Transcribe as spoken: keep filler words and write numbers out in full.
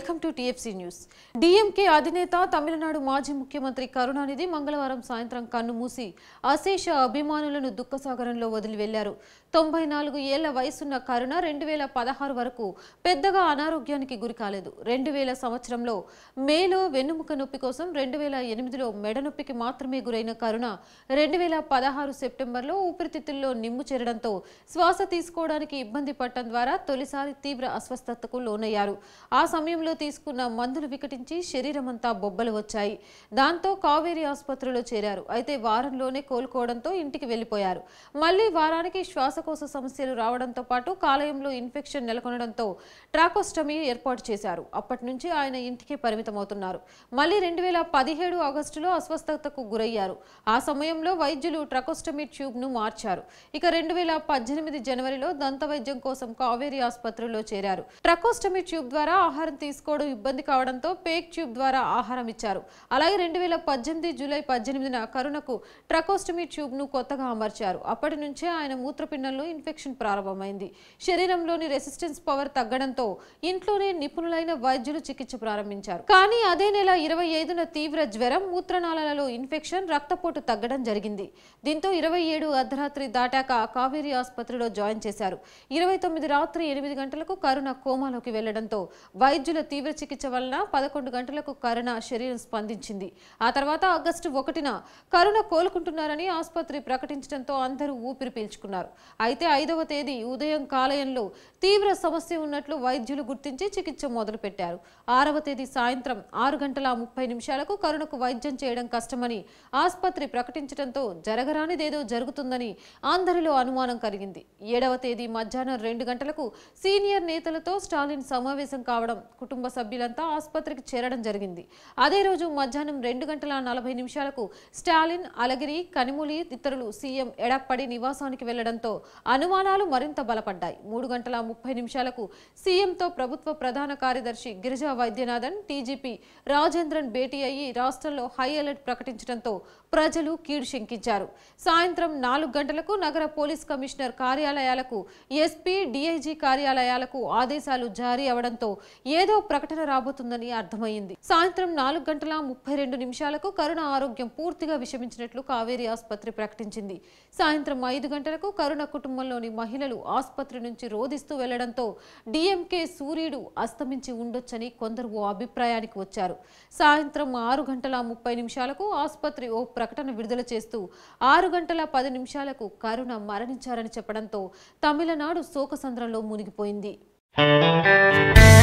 Welcome to TFC news. DMK అధినేత తమిళనాడు మాజీ ముఖ్యమంత్రి కరుణానిధి మంగళవారం సాయంత్రం కన్నుమూసి అశేష అభిమానులను దుఃఖసాగరంలో వదిలి వెళ్లారు. తొంభై నాలుగు ఏళ్ల వయసున్న కరుణ రెండు వేల పదహారు వరకు పెద్దగా అనారోగ్యానికి గురి కాలేదు. రెండు వేల సంవత్సరంలో మేలో వెన్నుముక నొప్పి కోసం, రెండు వేల ఎనిమిదిలో మెడ నొప్పికి మాత్రమే గురైన కరుణ రెండు వేల పదహారు సెప్టెంబర్లో ఊపిరితిత్తుల్లో నిమ్ము చేరడంతో శ్వాస తీసుకోవడానికి ఇబ్బంది పడటం ద్వారా తొలిసారి తీవ్ర అస్వస్థతకు లోనయ్యారు. ఆ సమయంలో తీసుకున్న మందులు వికటించి శరీరమంతా బొబ్బలు వచ్చాయి. దాంతో కావేరీ ఆసుపత్రిలో చేరారు. అయితే వారంలోనే కోలుకోవడంతో ఇంటికి వెళ్లిపోయారు. మళ్లీ వారానికి శ్వాసకోశ సమస్యలు రావడంతో పాటు కాలేయంలో ఇన్ఫెక్షన్ నెలకొనడంతో ట్రాకోస్టమీ ఏర్పాటు చేశారు. అప్పటి నుంచి ఆయన ఇంటికి పరిమితమవుతున్నారు. మళ్లీ రెండు వేల పదిహేడు ఆగస్టులో అస్వస్థతకు గురయ్యారు. ఆ సమయంలో వైద్యులు ట్రాకోస్టమీ ట్యూబ్ ను మార్చారు. ఇక రెండు వేల పద్దెనిమిది జనవరిలో దంత వైద్యం కోసం కావేరీ ఆసుపత్రిలో చేరారు. ట్రాకోస్టమీ ట్యూబ్ ద్వారా ఆహారం తీసుకోవడం ఇబ్బంది కావడంతో పేక్ ట్యూబ్ ద్వారా ఆహారం ఇచ్చారు. అలాగే రెండు వేల పద్దెనిమిది జూలై పద్దెనిమిదిన కరుణకు ట్రాకోస్టమీ ట్యూబ్ ను కొత్తగా అమర్చారు. అప్పటి నుంచే ఆయన మూత్రపిండంలో ఇన్ఫెక్షన్ ప్రారంభమైంది. శరీరంలోని రెసిస్టెన్స్ పవర్ తగ్గడంతో ఇంట్లోనే నిపుణులైన వైద్యులు చికిత్స ప్రారంభించారు. కానీ అదే నెల ఇరవై ఐదున తీవ్ర జ్వరం, మూత్రనాళాలలో ఇన్ఫెక్షన్, రక్తపోటు తగ్గడం జరిగింది. దీంతో ఇరవై ఏడు అర్ధరాత్రి దాటాక కావేరీ ఆసుపత్రిలో జాయిన్ చేశారు. ఇరవై తొమ్మిది రాత్రి ఎనిమిది గంటలకు కరుణ కోమాలోకి వెళ్లడంతో వైద్యుల తీవ్ర చికిత్స వలన పదకొండు గంటలకు కరుణ శరీరం స్పందించింది. ఆ తర్వాత ఆగస్టు ఒకటిన కరుణ కోలుకుంటున్నారని ఆసుపత్రి ప్రకటించడంతో అందరూ ఊపిరి పీల్చుకున్నారు. అయితే ఐదవ తేదీ ఉదయం కాలేయంలో తీవ్ర సమస్య ఉన్నట్లు వైద్యులు గుర్తించి చికిత్స మొదలుపెట్టారు. ఆరవ తేదీ సాయంత్రం ఆరు గంటల ముప్పై నిమిషాలకు కరుణకు వైద్యం చేయడం కష్టమని ఆసుపత్రి ప్రకటించడంతో జరగరానిదేదో జరుగుతుందని అందరిలో అనుమానం కలిగింది. ఏడవ తేదీ మధ్యాహ్నం రెండు గంటలకు సీనియర్ నేతలతో స్టాలిన్ సమావేశం కావడం, కుటుంబ సభ్యులంతా ఆసుపత్రికి చేరడం జరిగింది. అదే రోజు మధ్యాహ్నం రెండు గంటల నలభై నిమిషాలకు స్టాలిన్, అలగిరి, కనిమూలి ఇతరులు సీఎం ఎడప్పడి నివాసానికి వెళ్లడంతో అనుమానాలు మరింత బలపడ్డాయి. మూడు గంటల ముప్పై నిమిషాలకు సీఎంతో ప్రభుత్వ ప్రధాన కార్యదర్శి గిరిజా వైద్యనాథన్, టీజీపీ రాజేంద్రన్ భేటీ అయ్యి రాష్ట్రంలో హై అలర్ట్ ప్రకటించడంతో ప్రజలు కీడు శంకించారు. సాయంత్రం నాలుగు గంటలకు నగర పోలీస్ కమిషనర్ కార్యాలయాలకు, ఎస్పీ, డీఐజీ కార్యాలయాలకు ఆదేశాలు జారీ అవడంతో ఏదో ప్రకటన రాబోతుందని అర్థమైంది. సాయంత్రం నాలుగు గంటల ముప్పై రెండు నిమిషాలకు కరుణ ఆరోగ్యం పూర్తిగా విషమించినట్లు కావేరీ ఆసుపత్రి ప్రకటించింది. సాయంత్రం ఐదు గంటలకు కరుణ కుటుంబంలోని మహిళలు ఆసుపత్రి నుంచి రోధిస్తూ వెళ్లడంతో డీఎంకే సూర్యుడు అస్తమించి ఉండొచ్చని కొందరు ఓ అభిప్రాయానికి వచ్చారు. సాయంత్రం ఆరు గంటల ముప్పై నిమిషాలకు ఆసుపత్రి ఓ ప్రకటన విడుదల చేస్తూ ఆరు గంటల పది నిమిషాలకు కరుణ మరణించారని చెప్పడంతో తమిళనాడు శోకసంద్రంలో మునిగిపోయింది.